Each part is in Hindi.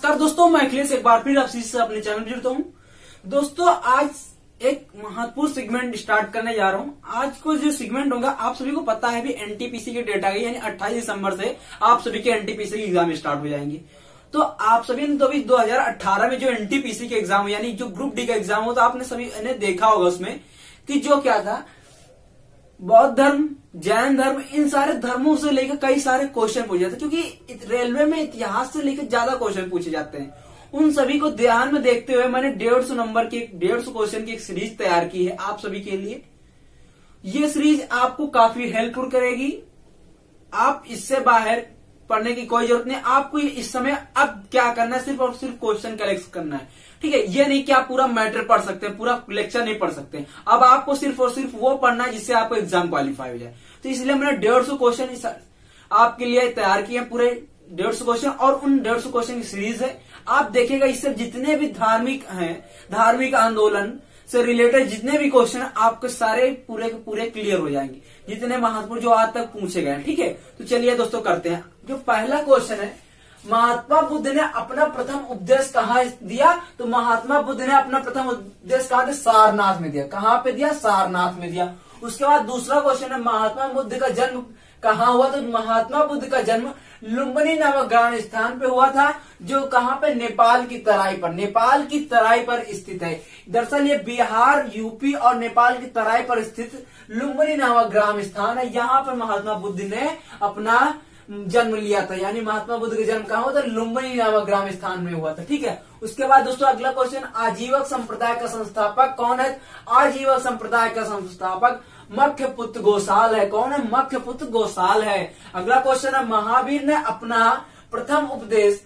नमस्कार दोस्तों, मैं अखिलेश एक बार फिर आप से अपने चैनल पर जुड़ता हूँ। दोस्तों आज एक महत्वपूर्ण सेगमेंट स्टार्ट करने जा रहा हूँ। आज को जो सेगमेंट होगा, आप सभी को पता है भी एनटीपीसी के डेट आ गई, यानी 28 दिसंबर से आप सभी के एनटीपीसी के एग्जाम स्टार्ट हो जाएंगे। तो आप सभी ने तो अभी 2018 में जो एनटीपीसी के एग्जाम यानी जो ग्रुप डी का एग्जाम हो, तो आपने सभी ने देखा होगा उसमें कि जो क्या था, बौद्ध धर्म, जैन धर्म, इन सारे धर्मों से लेकर कई सारे क्वेश्चन पूछे जाते हैं, क्योंकि रेलवे में इतिहास से लेकर ज्यादा क्वेश्चन पूछे जाते हैं। उन सभी को ध्यान में देखते हुए मैंने 150 नंबर की 150 क्वेश्चन की एक सीरीज तैयार की है आप सभी के लिए। ये सीरीज आपको काफी हेल्पफुल करेगी। आप इससे बाहर पढ़ने की कोई जरूरत नहीं। आपको इस समय अब क्या करना है, सिर्फ और सिर्फ क्वेश्चन कलेक्ट करना है, ठीक है। ये नहीं कि आप पूरा मैटर पढ़ सकते हैं, पूरा लेक्चर नहीं पढ़ सकते। अब आपको सिर्फ और सिर्फ वो पढ़ना है जिससे आपको एग्जाम क्वालिफाई हो जाए। तो इसलिए मैंने 150 क्वेश्चन आपके लिए तैयार किए हैं, पूरे 150 क्वेश्चन, और उन 150 क्वेश्चन की सीरीज है। आप देखिएगा, इससे जितने भी धार्मिक हैं, धार्मिक आंदोलन से रिलेटेड जितने भी क्वेश्चन है, आपके सारे पूरे के पूरे क्लियर हो जाएंगे, जितने महत्वपूर्ण जो आज तक पूछे गए, ठीक है। तो चलिए दोस्तों करते हैं। जो पहला क्वेश्चन है, महात्मा बुद्ध ने अपना प्रथम उपदेश कहाँ दिया? तो महात्मा बुद्ध ने अपना प्रथम उपदेश कहाँ दिया? सारनाथ में दिया। कहाँ पे दिया? सारनाथ में दिया। उसके बाद दूसरा क्वेश्चन है, महात्मा बुद्ध का जन्म कहाँ हुआ? तो महात्मा बुद्ध का जन्म लुम्बिनी नामक ग्राम स्थान पे हुआ था, जो कहाँ पे? नेपाल की तराई पर, नेपाल की तराई पर स्थित है। दरअसल ये बिहार, यूपी और नेपाल की तराई पर स्थित लुम्बिनी नामक ग्राम स्थान है। यहाँ पर महात्मा बुद्ध ने अपना जन्म लिया था, यानी महात्मा बुद्ध का जन्म कहाँ हुआ था? लुम्बिनी नामक ग्राम स्थान में हुआ था, ठीक है। उसके बाद दोस्तों अगला क्वेश्चन, आजीवक संप्रदाय का संस्थापक कौन है? आजीवक संप्रदाय का संस्थापक मख्यपुत्र गोसाल है। कौन है? मख्यपुत्र गोसाल है। अगला क्वेश्चन है, महावीर ने अपना प्रथम उपदेश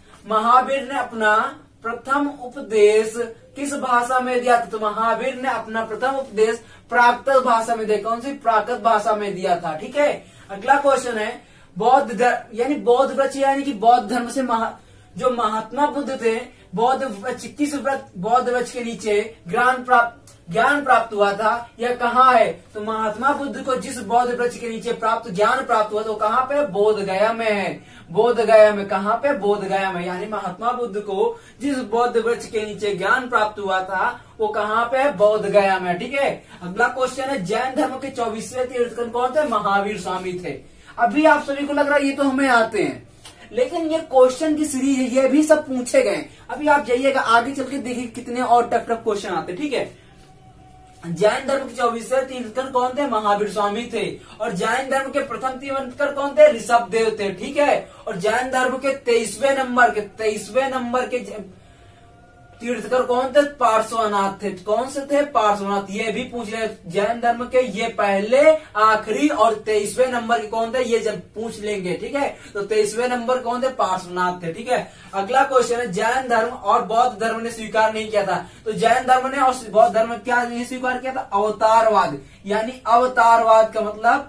किस भाषा में दिया था? तो महावीर ने अपना प्रथम उपदेश प्राकृत भाषा में दिया। कौन सी? प्राकृत भाषा में दिया था, ठीक है। अगला क्वेश्चन है, बौद्ध धर्म यानी बौद्ध वृक्ष यानी कि बौद्ध धर्म से जो महात्मा बुद्ध थे, बौद्ध वृक्ष, किस बौद्ध वृक्ष के नीचे ज्ञान प्राप्त हुआ था? यह कहाँ है? तो महात्मा बुद्ध को जिस बौद्ध वृक्ष के नीचे ज्ञान प्राप्त हुआ, तो कहाँ पे? बोध गया में है। बोध गया में। कहाँ पे? बोध गया में। यानी महात्मा बुद्ध को जिस बौद्ध वृक्ष के नीचे ज्ञान प्राप्त हुआ था, वो कहाँ पे? बोध गया में, ठीक है। अगला क्वेश्चन है, जैन धर्म के 24वें तीर्थंकर कौन थे? महावीर स्वामी थे। अभी आप सभी को लग रहा है ये तो हमें आते हैं, लेकिन ये क्वेश्चन की सीरीज है, ये भी सब पूछे गए। अभी आप जाइएगा आगे चल के देखिए कितने और टफ टफ क्वेश्चन आते, ठीक है। जैन धर्म के 24वें तीर्थंकर कौन थे? महावीर स्वामी थे। और जैन धर्म के प्रथम तीर्थंकर कौन थे? ऋषभ देव थे, ठीक है। और जैन धर्म के 23वें नंबर के तीर्थंकर कौन थे? पार्श्वनाथ थे। कौन से थे? पार्श्वनाथ। ये भी पूछ रहे जैन धर्म के ये पहले, आखिरी और 23वें नंबर के कौन थे? ये जब पूछ लेंगे, ठीक है। तो 23वें नंबर कौन थे? पार्श्वनाथ थे, ठीक है। अगला क्वेश्चन है, जैन धर्म और बौद्ध धर्म ने स्वीकार नहीं किया था। तो जैन धर्म ने और बौद्ध धर्म ने क्या नहीं स्वीकार किया था? अवतारवाद। यानी अवतारवाद का मतलब,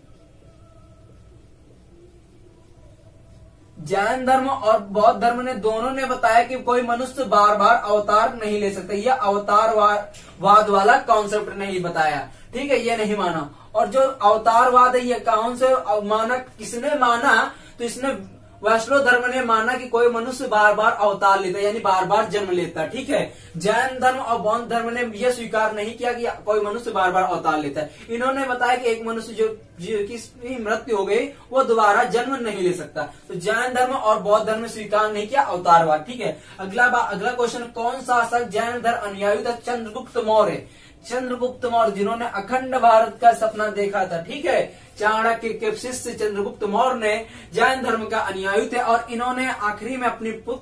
जैन धर्म और बौद्ध धर्म ने दोनों ने बताया कि कोई मनुष्य बार बार अवतार नहीं ले सकता। यह अवतारवाद वाला कॉन्सेप्ट नहीं बताया, ठीक है, ये नहीं माना। और जो अवतारवाद है, ये कौन से माना? किसने माना? तो इसने वैष्णव धर्म ने माना कि कोई मनुष्य बार बार अवतार लेता है, यानी बार बार जन्म लेता है, ठीक है। जैन धर्म और बौद्ध धर्म ने यह स्वीकार नहीं किया कि कोई मनुष्य बार बार अवतार लेता है। इन्होंने बताया कि एक मनुष्य जो किसकी मृत्यु हो गई, वो दोबारा जन्म नहीं ले सकता। तो जैन धर्म और बौद्ध धर्म ने स्वीकार नहीं किया अवतारवाद, ठीक है। अगला क्वेश्चन, कौन शासक जैन धर्म अनुयायी था? चंद्रगुप्त मौर्य। चंद्रगुप्त मौर्य, जिन्होंने अखंड भारत का सपना देखा था, ठीक है। चाणक्य के शिष्य चंद्रगुप्त मौर्य ने जैन धर्म का अनुयायी थे, और इन्होंने आखिरी में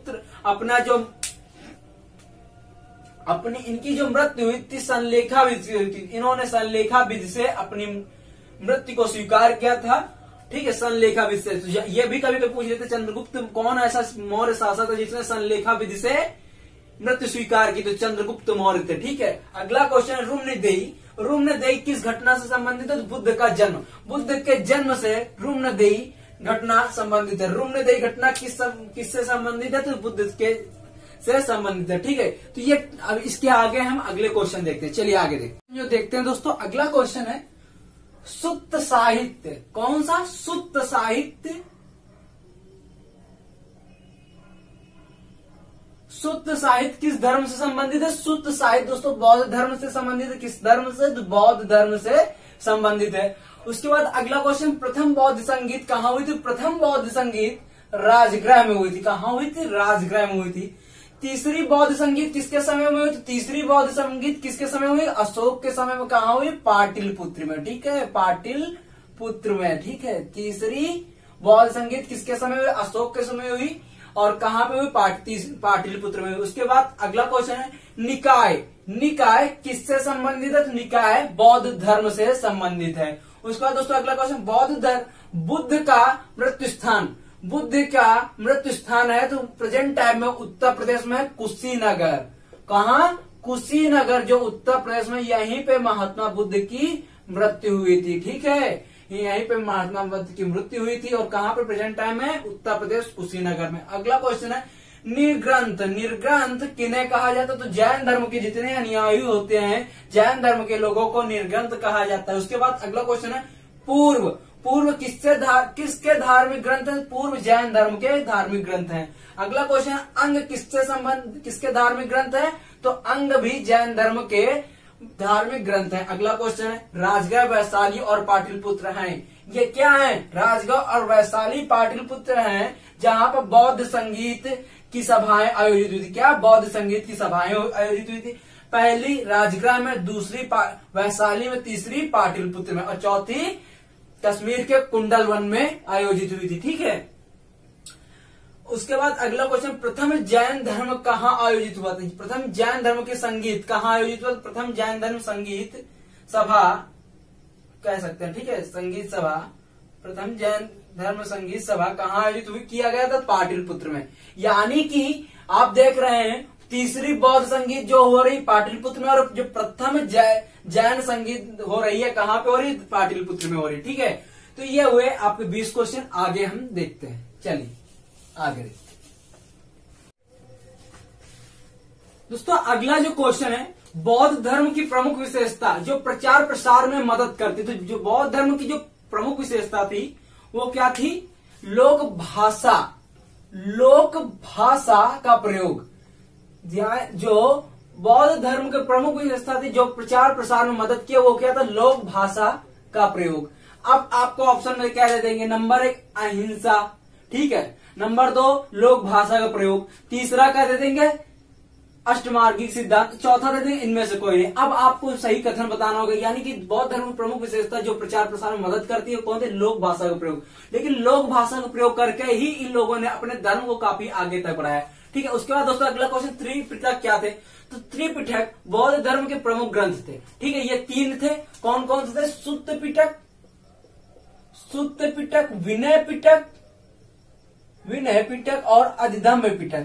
इनकी जो मृत्यु हुई थी, संलेखा विधि हुई थी। इन्होंने संलेखा विधि से अपनी मृत्यु को स्वीकार किया था, ठीक है, संलेखा विधि से। तो ये भी कभी पूछ लेते, चंद्रगुप्त कौन ऐसा मौर्य शासक था जिसने संलेखा विधि से मृत्यु स्वीकार की? तो चंद्रगुप्त मौर्य थे, ठीक है। अगला क्वेश्चन, रुम्नदेही किस घटना से संबंधित है? तो बुद्ध का जन्म। बुद्ध के जन्म से रुम्नदेही घटना संबंधित है। रुम्नदेही घटना किससे संबंधित है? तो बुद्ध के से संबंधित है, ठीक है। तो ये अब इसके आगे हम अगले क्वेश्चन देखते हैं। चलिए आगे देखते हैं दोस्तों। अगला क्वेश्चन है, सुत्त साहित्य। कौन सा? सुत्त साहित्य सुत्त साहित्य किस धर्म से संबंधित है? सुत्त साहित्य दोस्तों बौद्ध धर्म से संबंधित है। किस धर्म से? तो बौद्ध धर्म से संबंधित है। उसके बाद अगला क्वेश्चन, प्रथम बौद्ध संगीत कहाँ हुई थी? प्रथम बौद्ध संगीत राजगृह में हुई थी। कहाँ हुई थी? राजगृह में हुई थी। तीसरी बौद्ध संगीत किसके समय में हुई? तो तीसरी बौद्ध संगीत किसके समय हुई? अशोक के समय में। कहाँ हुई? पाटलिपुत्र में। ठीक है, पाटलिपुत्र में। ठीक है, तीसरी बौद्ध संगीत किसके समय हुई? अशोक के समय हुई। और कहाँ पे हुई? पाटलिपुत्र में हुई। उसके बाद अगला क्वेश्चन है निकाय। निकाय किससे संबंधित है? तो निकाय बौद्ध धर्म से संबंधित है। उसके बाद दोस्तों अगला क्वेश्चन, बौद्ध धर्म बुद्ध का मृत्यु स्थान। बुद्ध का मृत्यु स्थान है तो प्रेजेंट टाइम में उत्तर प्रदेश में कुशीनगर। कहाँ? कुशीनगर, जो उत्तर प्रदेश में, यहीं पे महात्मा बुद्ध की मृत्यु हुई थी। ठीक है, यहीं पे महात्मा बुद्ध की मृत्यु हुई थी। और कहाँ पे? प्रेजेंट टाइम में उत्तर प्रदेश कुशीनगर में। अगला क्वेश्चन है निर्ग्रंथ। निर्ग्रंथ किन्हें कहा जाता है? तो जैन धर्म के जितने अनुयायी होते हैं, जैन धर्म के लोगों को निर्ग्रंथ कहा जाता है। उसके बाद अगला क्वेश्चन है पूर्व। पूर्व किसके धार्मिक ग्रंथ है? पूर्व जैन धर्म के धार्मिक ग्रंथ हैं। अगला क्वेश्चन है अंग किसके धार्मिक ग्रंथ है? तो अंग भी जैन धर्म के धार्मिक ग्रंथ है। अगला क्वेश्चन है राजगृह, वैशाली और पाटलिपुत्र हैं। ये क्या है? राजगृह और वैशाली पाटलिपुत्र हैं, जहां पर बौद्ध संगीत की सभाएं आयोजित हुई थी। क्या? बौद्ध संगीत की सभाएं आयोजित हुई थी। पहली राजगृह में, दूसरी वैशाली में, तीसरी पाटलिपुत्र में और चौथी कश्मीर के कुंडल वन में आयोजित हुई थी। ठीक है, उसके बाद अगला क्वेश्चन, प्रथम जैन धर्म कहाँ आयोजित हुआ था? प्रथम जैन धर्म के संगीत कहाँ आयोजित हुआ? प्रथम जैन धर्म संगीत सभा कह सकते हैं। ठीक है, संगीत सभा, प्रथम जैन धर्म संगीत सभा कहाँ आयोजित हुई? किया गया था पाटलिपुत्र में। यानी कि आप देख रहे हैं तीसरी बौद्ध संगीत जो हो रही पाटलिपुत्र में, और जो प्रथम जैन संगीत हो रही है कहाँ पे हो रही? पाटलिपुत्र में हो रही। ठीक है, तो ये हुए आपके 20 क्वेश्चन। आगे हम देखते हैं, चलिए आगे देखते हैं। दोस्तों अगला जो क्वेश्चन है, बौद्ध धर्म की प्रमुख विशेषता जो प्रचार प्रसार में मदद करती। तो जो बौद्ध धर्म की जो प्रमुख विशेषता थी वो क्या थी? लोक भाषा। लोक भाषा का प्रयोग। जो बौद्ध धर्म के प्रमुख विशेषता थी जो प्रचार प्रसार में मदद किया, वो क्या था? लोक भाषा का प्रयोग। अब आपको ऑप्शन में क्या दे देंगे? नंबर 1 अहिंसा। ठीक है, नंबर 2 लोक भाषा का प्रयोग, तीसरा क्या दे देंगे? अष्टमार्गिक सिद्धांत, चौथा दे देंगे इनमें से कोई नहीं। अब आपको सही कथन बताना होगा। यानी कि बौद्ध धर्म की प्रमुख विशेषता जो प्रचार प्रसार में मदद करती है कौन थे? लोक भाषा का प्रयोग। लेकिन लोक भाषा का प्रयोग करके ही इन लोगों ने अपने धर्म को काफी आगे तक बढ़ाया। ठीक है, उसके बाद दोस्तों अगला क्वेश्चन, त्रिपिटक क्या थे? तो त्रिपिटक बौद्ध धर्म के प्रमुख ग्रंथ थे। ठीक है, ये 3 थे। कौन कौन से थे? सुत्त पिटक, विनय पिटक और अधिधम्म पिटक।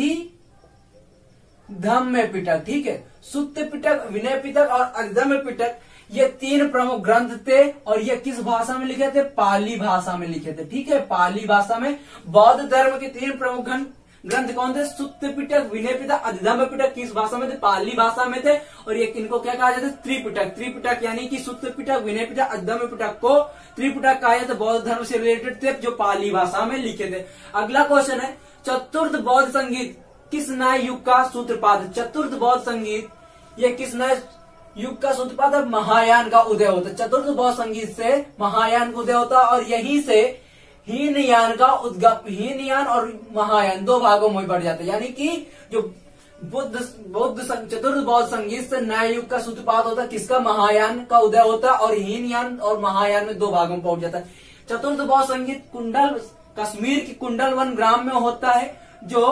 अधिधम्म पिटक। ठीक है, सुत्त पिटक, विनय पिटक और अधिधम्म पिटक, ये 3 प्रमुख ग्रंथ थे। और ये किस भाषा में लिखे थे? पाली भाषा में लिखे थे। ठीक है, पाली भाषा में बौद्ध धर्म के 3 प्रमुख ग्रंथ कौन थे? सुत्त पिटक, विनय पिटक, अधिधम्म पिटक। किस भाषा में थे? पाली भाषा में थे। और ये इनको क्या कहा जाता है? त्रिपिटक। त्रिपिटक यानी कि सुत्त पिटक, विनय पिटक, अधिधम्म पिटक को त्रिपिटक कहा जाता है। बौद्ध धर्म से रिलेटेड थे जो पाली भाषा में लिखे थे। अगला क्वेश्चन है चतुर्थ बौद्ध संगीत किस नए युग का सूत्रपात है? चतुर्थ बौद्ध संगीत ये किस नए युग का सूत्रपात है? महायान का उदय होता है। चतुर्थ बौद्ध संगीत से महायान का उदय होता है और यहीं से हीनयान का उद्गम, हीनयान और महायान 2 भागों में बढ़ जाता है। यानी कि जो चतुर्थ बौद्ध संगीत से नए युग का सूत्रपात होता है किसका? महायान का उदय होता है और हीनयान और महायान में 2 भागों में पहुंच जाता है। चतुर्थ बौद्ध संगीत कश्मीर के कुंडल वन ग्राम में होता है जो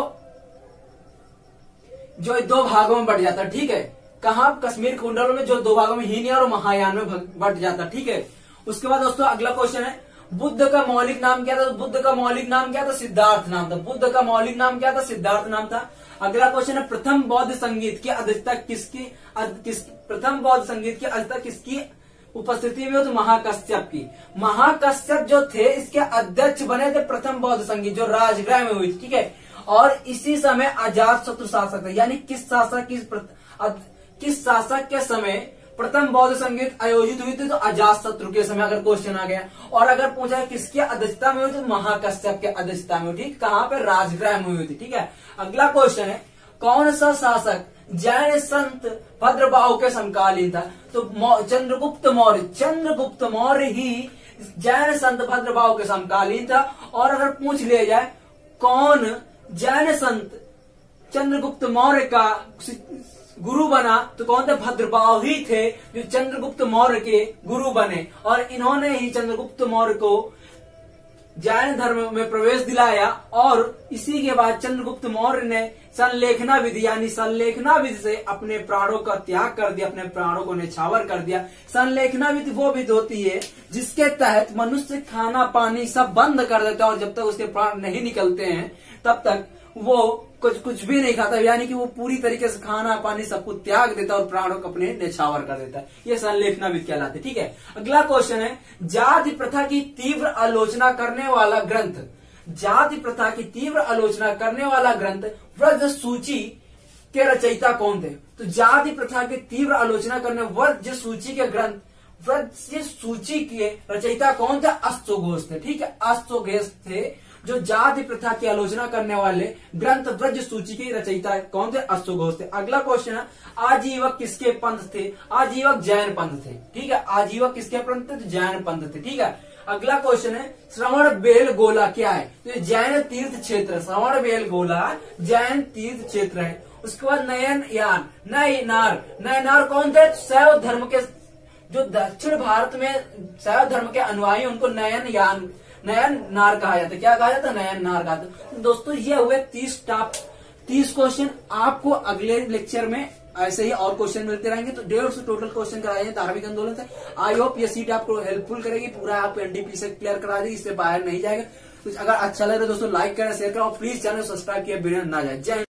2 भागों में बढ़ जाता है। ठीक है, कहा? कश्मीर कुंडल में जो 2 भागों में हीनयान और महायान में बढ़ जाता है। ठीक है, उसके बाद दोस्तों अगला क्वेश्चन है बुद्ध का मौलिक नाम क्या था? बुद्ध का मौलिक नाम क्या था? सिद्धार्थ नाम था। बुद्ध का मौलिक नाम क्या था? सिद्धार्थ नाम था। अगला क्वेश्चन है प्रथम बौद्ध संगीत की अध्यक्षता प्रथम बौद्ध संगीत की अध्यक्षता किसकी उपस्थिति में? तो महाकश्यप की। महाकश्यप जो थे इसके अध्यक्ष बने थे प्रथम बौद्ध संगीत जो राजगृह में हुई। ठीक है, और इसी समय अजात शत्रु शासक था। यानी किस शासक के समय प्रथम बौद्ध संगीत आयोजित हुई थी? तो अजात शत्रु के समय अगर क्वेश्चन आ गया। और अगर पूछा किसकी अध्यक्षता में हुई? तो महाकश्यप के अध्यक्षता में हुई। ठीक, कहाँ पे? राजगृह में हुई थी। ठीक है, अगला क्वेश्चन है कौन सा शासक जैन संत भद्रबाहु के समकालीन था? तो चंद्रगुप्त मौर्य ही जैन संत भद्रबाहु के समकालीन था। और अगर पूछ लिया जाए कौन जैन संत चंद्रगुप्त मौर्य का गुरु बना, तो कौन थे? भद्रबाहु ही थे जो चंद्रगुप्त मौर्य के गुरु बने, और इन्होंने ही चंद्रगुप्त मौर्य को जैन धर्म में प्रवेश दिलाया। और इसी के बाद चंद्रगुप्त मौर्य ने संलेखना विधि यानी संलेखना विधि से अपने प्राणों का त्याग कर दिया, अपने प्राणों को न्यौछावर कर दिया। संलेखना विधि वो विधि होती है जिसके तहत मनुष्य खाना पानी सब बंद कर देता है, और जब तक उसके प्राण नहीं निकलते हैं तब तक वो कुछ भी नहीं खाता, यानी कि वो पूरी तरीके से खाना पानी सब कुछ त्याग देता है और प्राणों को अपने न्यौछावर कर देता है। ये संलेखना विधि कहलाती है। ठीक है, अगला क्वेश्चन है, जाति प्रथा की तीव्र आलोचना करने वाला ग्रंथ, जाति प्रथा की तीव्र आलोचना करने वाला ग्रंथ व्रज सूची के रचयिता कौन थे? तो जाति प्रथा की तीव्र आलोचना करने व्रज सूची के ग्रंथ, व्रज सूची के रचयिता कौन थे? अश्वघोष थे। ठीक है, अश्वघोष थे जो जाति प्रथा की आलोचना करने वाले ग्रंथ व्रज सूची के रचयिता कौन थे? अश्वघोष थे। अगला क्वेश्चन है, आजीवक किसके पंथ थे? आजीवक जैन पंथ थे। ठीक है, आजीवक किसके पंथ थे? तो जैन पंथ थे। ठीक है, अगला क्वेश्चन है, श्रवण बेलगोला क्या है? तो ये जैन तीर्थ क्षेत्र, श्रवण बेलगोला जैन तीर्थ क्षेत्र है। उसके बाद नयनयान, नयनार कौन थे? शैव धर्म के, जो दक्षिण भारत में शैव धर्म के अनुयायी उनको नयननार कहा जाता है। क्या कहा जाता है? नयननार कहा जाता है। दोस्तों ये हुए 30 क्वेश्चन। आपको अगले लेक्चर में ऐसे ही और क्वेश्चन मिलते रहेंगे। तो 150 टोटल क्वेश्चन कराए हैं धार्मिक आंदोलन से। आई होप ये सीट आपको हेल्पफुल करेगी, पूरा आपको एनडीपी से क्लियर करा देगी, इससे बाहर नहीं जाएगा। तो अगर अच्छा लग रहा है दोस्तों लाइक करें, शेयर करें और प्लीज चैनल सब्सक्राइब किया बिना ना जाए। जय